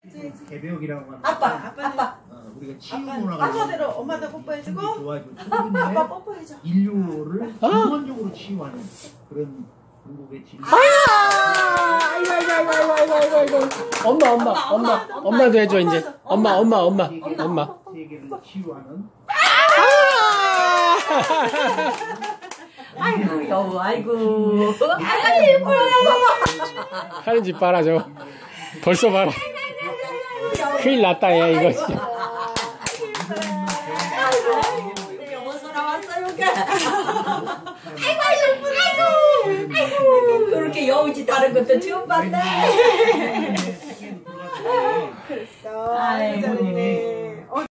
개벽이라고 하는 아빠. 우리가 치유 문화가 아빠대로 엄마도 뽀뽀해주고 좋아지고 아빠 뽀뽀해줘. 인류를 근원적으로 치유하는 그런 중국의 진리. 아이고. 엄마도 해줘 이제. 엄마. 세계를 치유하는. 아이고 여보 아이고 하는 짓 봐라 저. 벌써 봐라. 큰일 났다 야 이거. 여보 소라 왔어 여기. 아이고 이렇게 여우짓 다른 것도 처음 봤네. 그랬어. 아이고.